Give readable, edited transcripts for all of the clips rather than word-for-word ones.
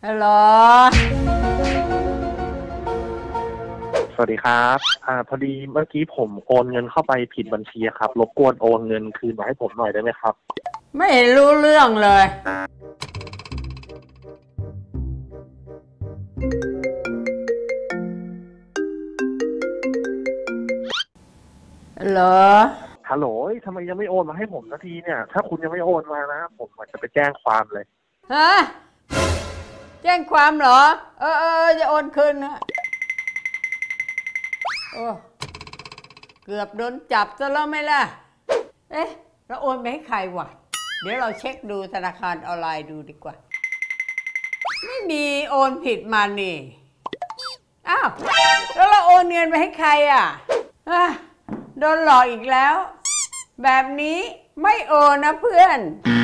ฮัลโหลสวัสดีครับพอดีเมื่อกี้ผมโอนเงินเข้าไปผิดบัญชีครับรบกวนโอนเงินคืนมาให้ผมหน่อยได้ไหมครับไม่รู้เรื่องเลยเหรอฮัลโหลทำไมยังไม่โอนมาให้ผมสักทีเนี่ยถ้าคุณยังไม่โอนมานะผมอาจจะไปแจ้งความเลยฮะแจ้งความเหรอจะโอนคืนนะโอ้เกือบโดนจับซะแล้วไหมล่ะเอ๊ะเราโอนไปให้ใครวะเดี๋ยวเราเช็คดูธนาคารออนไลน์ดูดีกว่าไม่มีโอนผิดมานี่อ้าวแล้วเราโอนเงินไปให้ใครอ่ะโดนหลอกอีกแล้วแบบนี้ไม่โอนนะเพื่อน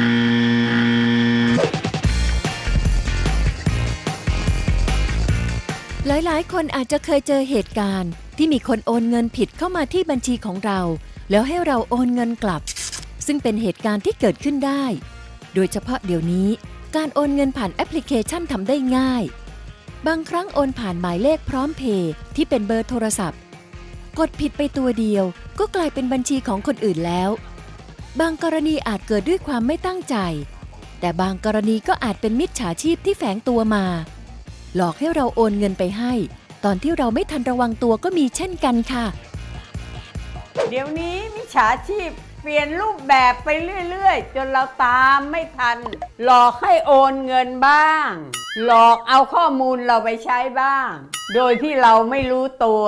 หลายๆคนอาจจะเคยเจอเหตุการณ์ที่มีคนโอนเงินผิดเข้ามาที่บัญชีของเราแล้วให้เราโอนเงินกลับซึ่งเป็นเหตุการณ์ที่เกิดขึ้นได้โดยเฉพาะเดี๋ยวนี้การโอนเงินผ่านแอปพลิเคชันทำได้ง่ายบางครั้งโอนผ่านหมายเลขพร้อมเพย์ที่เป็นเบอร์โทรศัพท์กดผิดไปตัวเดียวก็กลายเป็นบัญชีของคนอื่นแล้วบางกรณีอาจเกิดด้วยความไม่ตั้งใจแต่บางกรณีก็อาจเป็นมิจฉาชีพที่แฝงตัวมาหลอกให้เราโอนเงินไปให้ตอนที่เราไม่ทันระวังตัวก็มีเช่นกันค่ะเดี๋ยวนี้มิจฉาชีพเปลี่ยนรูปแบบไปเรื่อยๆจนเราตามไม่ทันหลอกให้โอนเงินบ้างหลอกเอาข้อมูลเราไปใช้บ้างโดยที่เราไม่รู้ตัว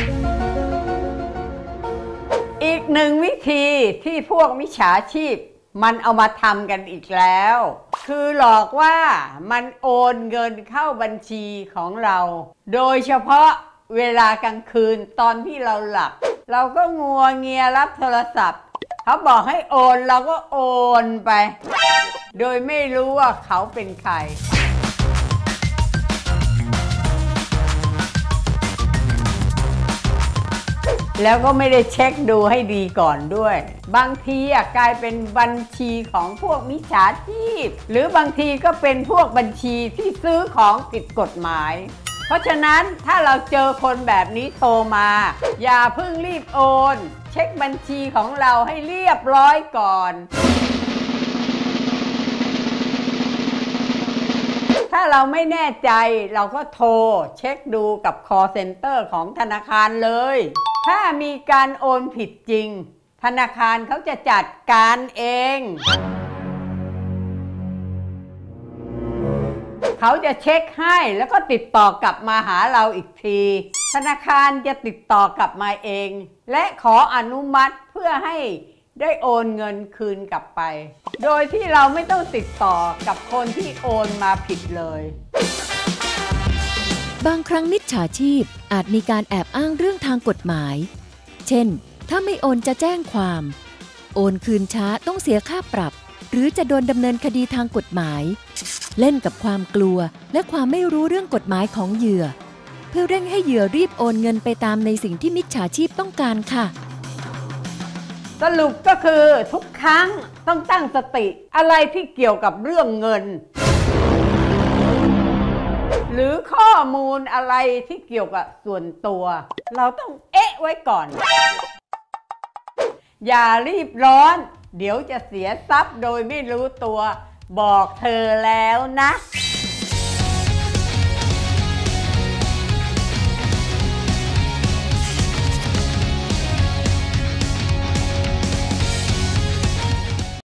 อีกหนึ่งวิธีที่พวกมิจฉาชีพมันเอามาทำกันอีกแล้วคือหลอกว่ามันโอนเงินเข้าบัญชีของเราโดยเฉพาะเวลากลางคืนตอนที่เราหลับเราก็งัวเงียรับโทรศัพท์เขาบอกให้โอนเราก็โอนไปโดยไม่รู้ว่าเขาเป็นใครแล้วก็ไม่ได้เช็คดูให้ดีก่อนด้วยบางทีกลายเป็นบัญชีของพวกมิจฉาชีพหรือบางทีก็เป็นพวกบัญชีที่ซื้อของผิดกฎหมายเพราะฉะนั้นถ้าเราเจอคนแบบนี้โทรมาอย่าเพิ่งรีบโอนเช็คบัญชีของเราให้เรียบร้อยก่อนถ้าเราไม่แน่ใจเราก็โทรเช็คดูกับ call center ของธนาคารเลยถ้ามีการโอนผิดจริงธนาคารเขาจะจัดการเองเขาจะเช็คให้แล้วก็ติดต่อกลับมาหาเราอีกทีธนาคารจะติดต่อกลับมาเองและขออนุมัติเพื่อให้ได้โอนเงินคืนกลับไปโดยที่เราไม่ต้องติดต่อกับคนที่โอนมาผิดเลยบางครั้งมิจฉาชีพอาจมีการแอบอ้างเรื่องทางกฎหมายเช่นถ้าไม่โอนจะแจ้งความโอนคืนช้าต้องเสียค่าปรับหรือจะโดนดำเนินคดีทางกฎหมายเล่นกับความกลัวและความไม่รู้เรื่องกฎหมายของเหยื่อเพื่อเร่งให้เหยื่อรีบโอนเงินไปตามในสิ่งที่มิจฉาชีพต้องการค่ะสรุปก็คือทุกครั้งต้องตั้งสติอะไรที่เกี่ยวกับเรื่องเงินหรือข้อมูลอะไรที่เกี่ยวกับส่วนตัวเราต้องไว้ก่อนอย่ารีบร้อนเดี๋ยวจะเสียทรัพย์โดยไม่รู้ตัวบอกเธอแล้วนะ